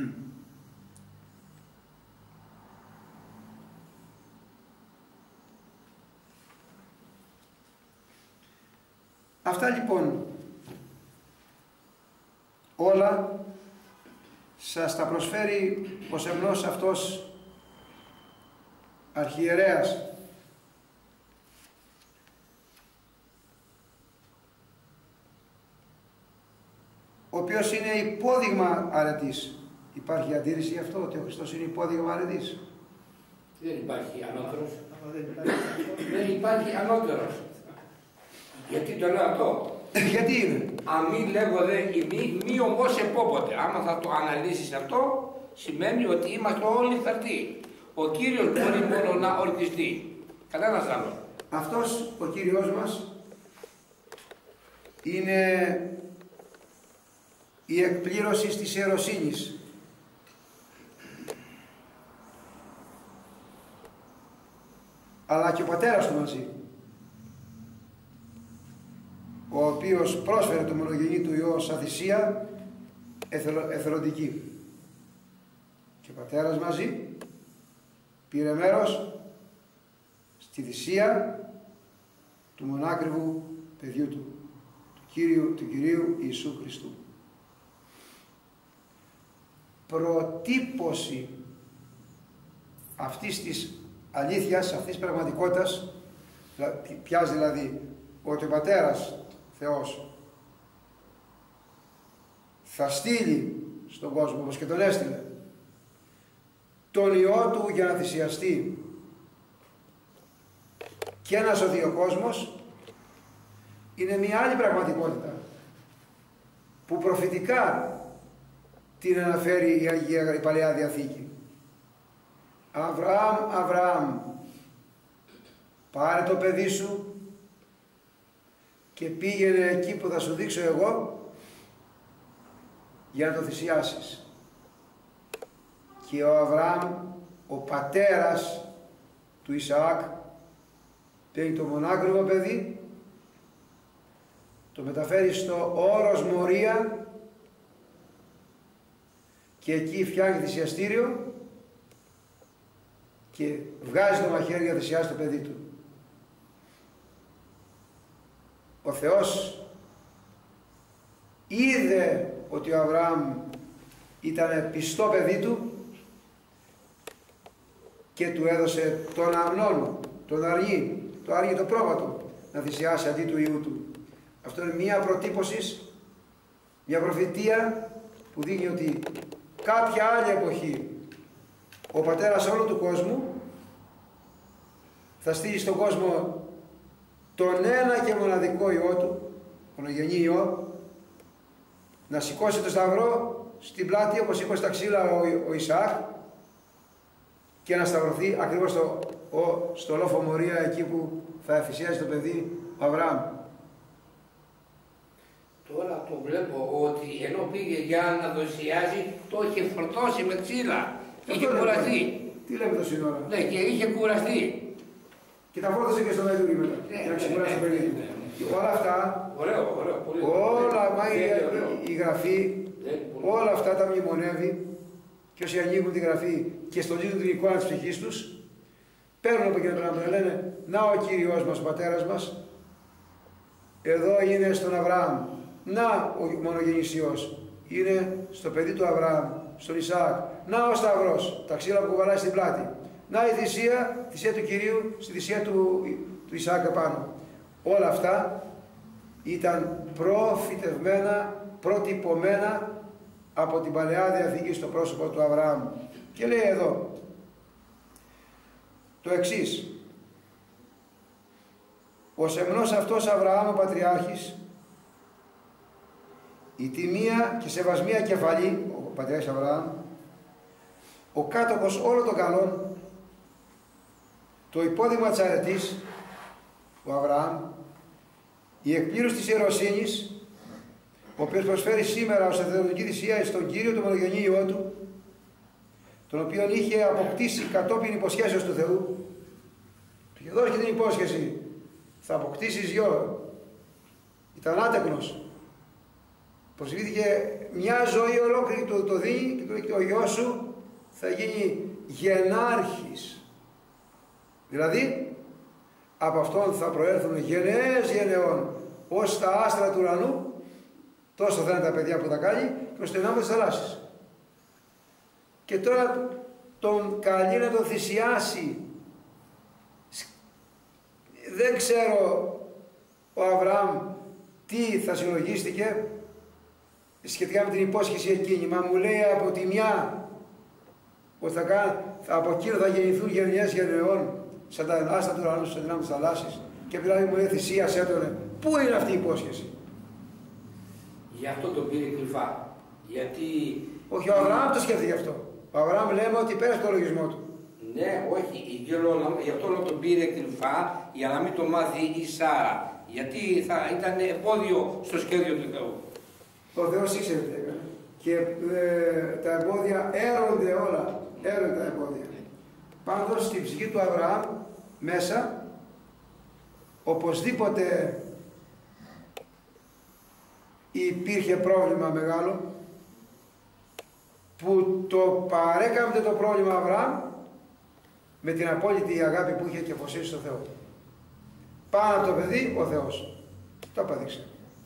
Αυτά λοιπόν όλα σας τα προσφέρει ο σεμνός αυτός αρχιερέας, ο οποίος είναι υπόδειγμα αρετής. Υπάρχει αντίρρηση γι' αυτό, ότι ο Χριστός είναι υπόδειγμα αρετής? Δεν υπάρχει ανώτερος. Δεν υπάρχει ανώτερος. Γιατί το λέω αυτό? Γιατί είναι? Αμή λέγω δε μη όμως επόποτε. Άμα θα το αναλύσεις αυτό, σημαίνει ότι είμαστε όλοι θαρτοί. Ο Κύριος μπορεί μόνο να ορκιστεί. Κανένας άλλος. Αυτός ο Κύριος μας είναι η εκπλήρωση της ιεροσύνης. Αλλά και ο πατέρας του μαζί, ο οποίος πρόσφερε το μονογενή του Υιό σαν θυσία εθελοντική. Και ο πατέρας μαζί πήρε μέρος στη θυσία του μονάκριβου παιδιού του, του Κυρίου Ιησού Χριστού. Προτύπωση αυτής της αλήθειας, αυτής της πραγματικότητας, ποιας δηλαδή, ότι ο Πατέρας Θεός θα στείλει στον κόσμο, όπως και τον έστειλε, τον Υιό Του για να θυσιαστεί και να σωθεί ο κόσμος, είναι μια άλλη πραγματικότητα που προφητικά την αναφέρει η Παλαιά Διαθήκη. Αβραάμ, Αβραάμ, πάρε το παιδί σου και πήγαινε εκεί που θα σου δείξω εγώ για να το θυσιάσεις. Και ο Αβραάμ, ο πατέρας του Ισαάκ, παίρνει το μονάκριβο παιδί, το μεταφέρει στο όρος Μορία και εκεί φτιάχνει θυσιαστήριο και βγάζει το μαχαίρι για να θυσιάσει το παιδί του. Ο Θεός είδε ότι ο Αβραάμ ήταν πιστό παιδί του και του έδωσε τον Αμνόν, τον Αργή, το πρόβατο, να θυσιάσει αντί του Υιού του. Αυτό είναι μία προτύπωση, μια προφητεία που δείχνει ότι κάποια άλλη εποχή ο πατέρας όλου του κόσμου θα στείλει στον κόσμο τον ένα και μοναδικό Υιό του, μονογενή Υιό, να σηκώσει το σταυρό στην πλάτη όπως σήκωσε τα ξύλα ο Ισαάκ και να σταυρωθεί ακριβώς στο λόφο Μωρία, εκεί που θα θυσιάζει το παιδί ο Αβραάμ. Τώρα το βλέπω ότι ενώ πήγε για να το θυσιάζει, το είχε φορτώσει με ξύλα. Είχε κουραστεί. Τι λέμε το σύνορα. Ναι, και είχε κουραστεί. Και τα φόρτωσε και στο Μαϊδούρι μετά. Για να ξεκουράσει το παιδί. Όλα αυτά, όλα η γραφή, όλα αυτά τα μνημονεύει και όσοι ανοίγουν τη γραφή και στολίζουν την εικόνα της ψυχής τους, παίρνουν από εκείνα τα πράγματα, λένε να ο Κύριος μας, ο πατέρας μας, εδώ είναι στον Αβραάμ, να ο μονογενής Υιός, είναι στο παιδί του Αβραάμ, στον Ισαάκ, να ο Σταυρός, τα ξύλα που κουβαλάει στην πλάτη, να η θυσία του Κυρίου στη θυσία του Ισαάκ επάνω. Όλα αυτά ήταν προφητευμένα, προτυπωμένα από την Παλαιά Διαθήκη στο πρόσωπο του Αβραάμ. Και λέει εδώ το εξής: ο σεμνός αυτός Αβραάμ ο Πατριάρχης, η τιμία και σεβασμία κεφαλή, ο Πατριάρχης Αβραάμ, ο κάτοχος όλων των καλών, το υπόδειγμα της αρετής, ο Αβραάμ, η εκπλήρωση της ιεροσύνης, ο οποίος προσφέρει σήμερα ως εθελοντική θυσία στον Κύριο τον μονογενή Υιό του, τον οποίον είχε αποκτήσει κατόπιν υποσχέσεως του Θεού. Του είχε δώσει και την υπόσχεση, θα αποκτήσεις γιο. Ήταν άτεκνος. Προσβλήθηκε μια ζωή ολόκληρη, το δίνει και του λέει: ο γιος σου θα γίνει γενάρχης. Δηλαδή, από αυτόν θα προέρθουν γενναίες γενεών, ως τα άστρα του ουρανού, τόσο θα είναι τα παιδιά που θα κάνει, και ως το ενάμετρο της θαλάσσης. Και τώρα τον καλεί να τον θυσιάσει. Δεν ξέρω ο Αβραάμ τι θα συλλογίστηκε σχετικά με την υπόσχεση εκείνη. Μα μου λέει από τη μια ότι από εκείνο θα γεννηθούν γενιές γενεών, σαν τα άστρα του ουρανού, σαν δυνάμεις της θαλάσσης, και δηλαδή μου λέει θυσίασέ τον. Πού είναι αυτή η υπόσχεση? Γι' αυτό τον πήρε κρυφά. Γιατί... Όχι, ο Αβραάμ το σκέφτηκε αυτό. Ο Αβραάμ λέμε ότι πέρασε το λογισμό του. Ναι, όχι, γι' αυτό τον πήρε κρυφά, για να μην το μάθει η Σάρα. Γιατί θα ήταν εμπόδιο στο σχέδιο του Θεού. Ο Θεός ήξερε τι έκανε. Και τα εμπόδια έρονται όλα. Έρονται τα εμπόδια. Πάντως στην ψυχή του Αβραάμ μέσα, οπωσδήποτε υπήρχε πρόβλημα μεγάλο, που το παρέκαμπτε το πρόβλημα Αβραάμ με την απόλυτη αγάπη που είχε και αφοσίωση στο Θεό. Πάνω από το παιδί ο Θεός. Το απέδειξε.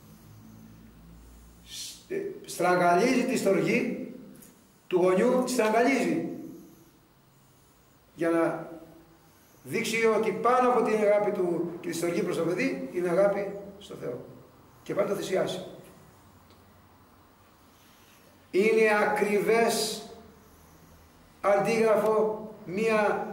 Στραγγαλίζει τη στοργή του γονιού, τη στραγγαλίζει για να δείξει ότι πάνω από την αγάπη του και τη στοργή προς το παιδί είναι αγάπη στο Θεό. Και πάει το θυσιάσει. Είναι ακριβές αντίγραφο, μία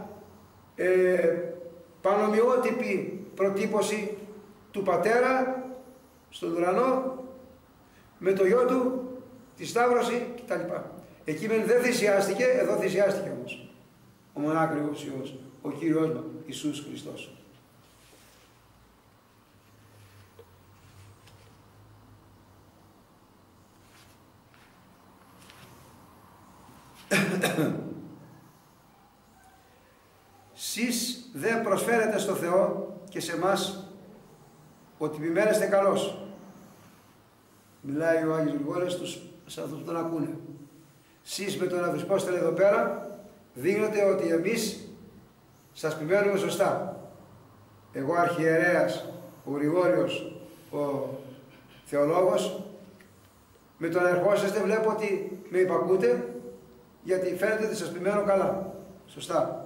πανομοιότυπη προτύπωση του πατέρα στον ουρανό με το γιο του, τη σταύρωση κτλ. Εκεί δεν θυσιάστηκε, εδώ θυσιάστηκε όμως ο μονάκριος Υιός, ο Κύριος μας, Ιησούς Χριστός. Σεις δεν προσφέρετε στο Θεό και σε εμάς ότι επιμένεστε καλώς. Μιλάει ο Άγιος Γρηγόρης σε αυτούς που τον ακούνε. Εσείς με το να βρισκόστε εδώ πέρα, δείχνετε ότι εμείς σας επιμένουμε σωστά. Εγώ αρχιερέας, ο Γρηγόριος, ο θεολόγος, με το να ερχόσαστε βλέπω ότι με υπακούτε, γιατί φαίνεται ότι σας επιμένω καλά. Σωστά.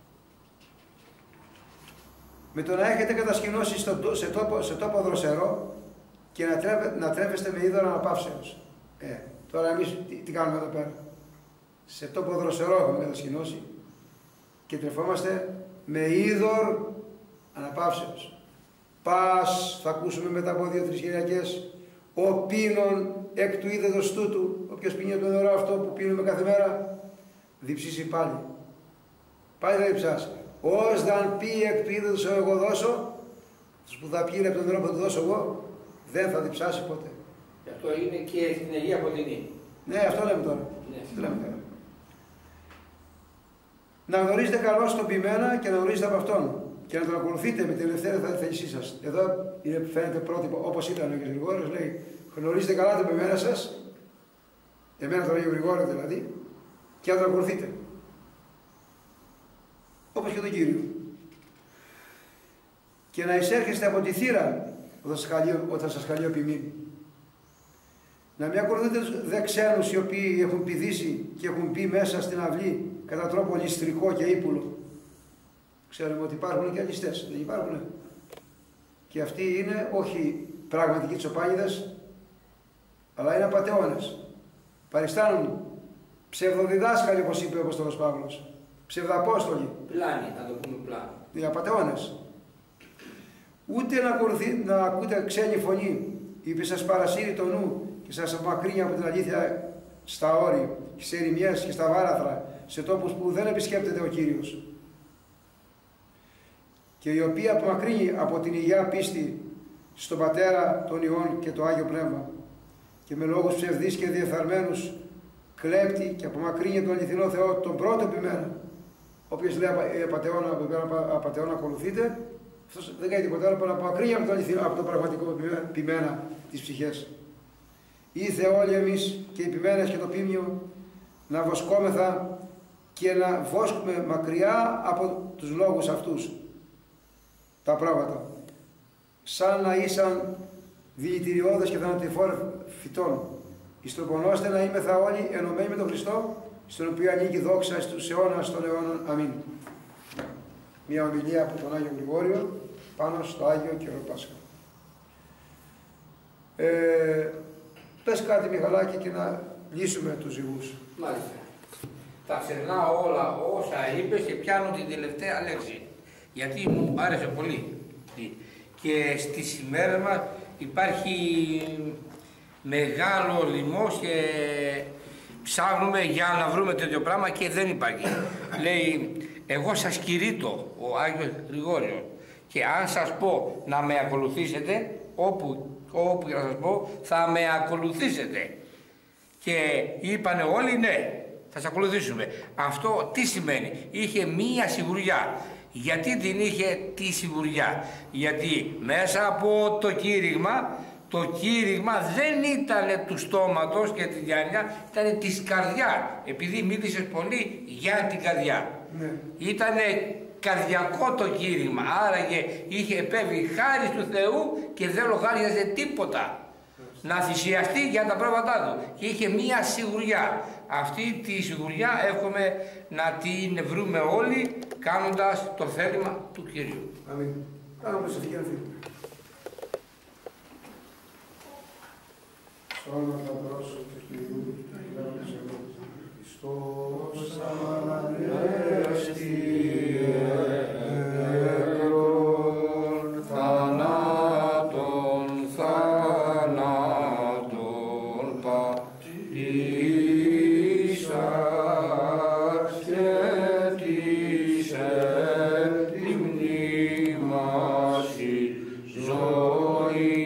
Με το να έχετε κατασκηνώσει σε τόπο δροσερό και να τρέφεστε με είδωρα αναπαύσεως. Τώρα εμείς τι κάνουμε εδώ πέρα? Σε τόπο δροσερό έχουμε κατασκηνώσει και τρεφόμαστε με είδωρ αναπαύσεως. Πας, θα ακούσουμε μετά από 2-3 Κυριακές, ο πίνων εκ του είδεδος τούτου, όποιος πίνει το νερό αυτό που πίνουμε κάθε μέρα, διψήσει πάλι. Πάλι θα διψάσει. Ως δαν πει εκ του είδεδος εγώ δώσω, που θα πιει από το νερό που θα του δώσω εγώ, δεν θα διψάσει ποτέ. Αυτό είναι και στην Αγία Κοντινή. Ναι, αυτό λέμε τώρα. Αυτό λέμε τώρα. Να γνωρίζετε καλώς τον ποιμένα και να γνωρίζετε από αυτόν και να τον ακολουθείτε με την ελευθερία θέλησή σας. Εδώ φαίνεται πρότυπο, όπως ήταν ο κ. Γρηγόριος, λέει: γνωρίζετε καλά τον ποιμένα σας, εμένα τον Άγιο Γρηγόριο δηλαδή, και να τον ακολουθείτε. Όπως και τον Κύριο. Και να εισέρχεστε από τη θύρα όταν σας καλεί ο ποιμήν. Να μην ακολουθείτε δε ξένους οι οποίοι έχουν πηδήσει και έχουν μπει μέσα στην αυλή κατά τρόπο ληστρικό και ύπουλο. Ξέρουμε ότι υπάρχουν και ληστές, δεν υπάρχουν? Και αυτοί είναι όχι πραγματικοί τσοπάνιδες, αλλά είναι απατεώνες. Παριστάνουν ψευδοδιδάσκαλοι, όπως είπε ο Απόστολος Παύλος. Ψευδαπόστολοι. Πλάνοι, να το πούμε πλάνοι. Οι απατεώνες. Ούτε να ακούτε ξένη φωνή, η οποία σας παρασύρει το νου και σας απομακρύνει από την αλήθεια στα όρη, σε ερημιές και στα βάραθρα, σε τόπους που δεν επισκέπτεται ο Κύριος. Και η οποία απομακρύνει από την υγεία πίστη στον Πατέρα, τον Υιόν και το Άγιο Πνεύμα και με λόγους ψευδείς και διεφθαρμένους κλέπτει και απομακρύνει τον αληθινό Θεό, τον πρώτο ποιμένα. Όποιος λέει απατεώνα ακολουθείτε, αυτός δεν κάνει τίποτα άλλο, αλλά απομακρύνει από το πραγματικό ποιμένα της ψυχές. Ήθε όλοι εμείς και οι ποιμένες και το ποίμνιο να βοσκόμεθα και να βόσκουμε μακριά από τους λόγους αυτούς τα πράγματα, σαν να ήσαν δηλητηριώδες και θανατηφόρες φυτών, ιστροπονώστε να είμεθα όλοι ενωμένοι με τον Χριστό, στον οποίο ανήκει δόξα στους αιώνας των αιώνων. Αμήν. Μια ομιλία από τον Άγιο Γρηγόριο πάνω στο Άγιο Καιρό Πάσχα. Πες κάτι, Μιχαλάκη, και να λύσουμε τους ζυγούς. Μάλιστα. Τα ξεχνάω όλα όσα είπες και πιάνω την τελευταία λέξη. Γιατί μου άρεσε πολύ. Και στις ημέρες μας υπάρχει μεγάλο λοιμός και ψάχνουμε για να βρούμε τέτοιο πράγμα και δεν υπάρχει. Λέει, εγώ σας κηρύττω, ο Άγιος Γρηγόριος, και αν σας πω να με ακολουθήσετε, όπου να σας πω, θα με ακολουθήσετε. Και είπανε όλοι ναι, θα σας ακολουθήσουμε. Αυτό τι σημαίνει? Είχε μία σιγουριά. Γιατί την είχε τη σιγουριά? Γιατί μέσα από το κήρυγμα δεν ήταν του στόματος και τη διάνοια, ήταν της καρδιάς. Επειδή μίλησες πολύ για την καρδιά. Ναι. Ήτανε καρδιακό το κήρυγμα, άραγε είχε επέβει χάρη του Θεού και δεν λογάριαζε τίποτα να θυσιαστεί για τα πρόβατά του. Και είχε μία σιγουριά. Αυτή τη σιγουριά εύχομαι να την βρούμε όλοι κάνοντας το θέλημα του Κυρίου. Αμήν. Κάνω προσευχή να φύγουμε. Στο όνομα του Πατρός του Κυρίου, του Αγίου Ζευγού, Χριστός ανέστη εκρών θανάτων πατήσας και της τη μνήμαση ζωή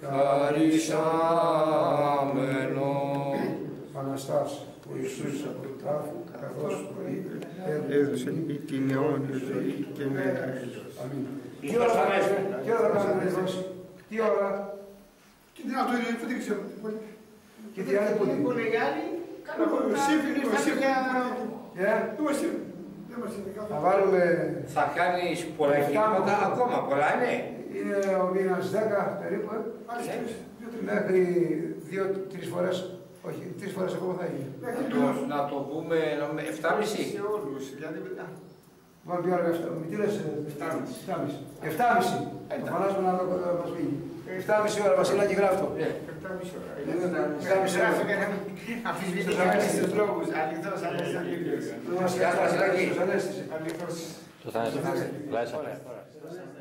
χαρισάμενο. Αναστάς, ο Ιησούς από το τάφο, καθώς προείπε, έδωσε την αιώνια ζωή και νέα έλεος. Αμήν. Τι ώρα θα κάνουμε εδώ? Τι ώρα? Και τι άλλο, το ίδιο, δεν ξέρω. Και τι άλλο που Θα βάλουμε. Θα κάνεις πολλά κινήματα ακόμα, πολλά ναι. Είναι ο μήνας 10 περίπου, μέχρι 2-3 φορές, όχι, 3 φορές ακόμα θα γίνει. Να το πούμε 7,5. Σε όλους, δηλαδή μετά. Βάλουμε ποιο άλλο, τι λες, 7,5. 7,5. Το φωνάζουμε να δω πότε θα μας φύγει. 7,5 ώρα, Βασιλάκη, γράφτο. 7,5 ώρα. 7,5 ώρα. Αμφισβητήκαμε στους λόγους, αληθώς, Ανέστης. Βασιλάκη, Αληθώς. Το θα είναι.